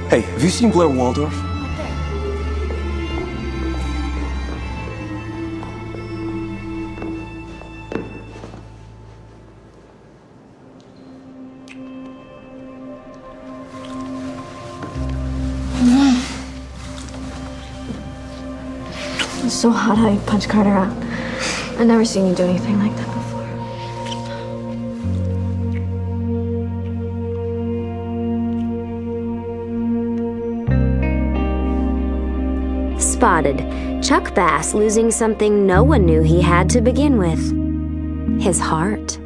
Hey, have you seen Blair Waldorf? It was so hot how you punched Carter out. I've never seen you do anything like that before. Spotted. Chuck Bass losing something no one knew he had to begin with. His heart.